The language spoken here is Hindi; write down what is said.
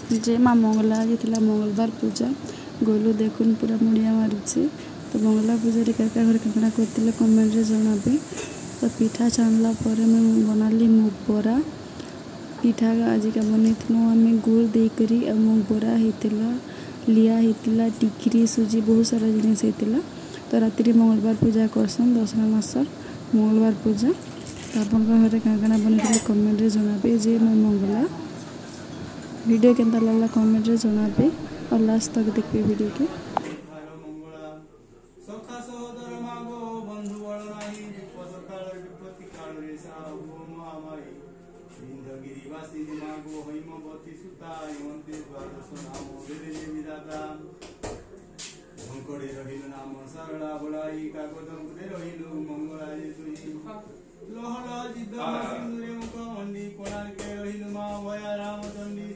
जे माँ मंगला आज मंगलवार पूजा गोलू देखुन पूरा मुड़िया मारुचे। तो मंगला पूजा रे क्या घर कपड़ा करते कमेंट रे जनाबे। तो पिठा छाणला पर मैं बनाली मुग बरा पिठा आज का बनई आम गुड़ देकर मुग बरा होता लिया होता टिकरी सुजी बहुत सारा जिनिस होता। तो राति मंगलवार पूजा करसन दशहरा मासर मंगलवार पूजा। तो अपन घर क्या बनई कमेंट रे जनाबे जे मैं मंगला वीडियो केंता लगला कमेंट रे जनाबे और लास्ट तक देखबे वीडियो के। लोहला जिद्द सिंदूरे मुख मंडी कोणार्के रहिलु मा वया राम चंडी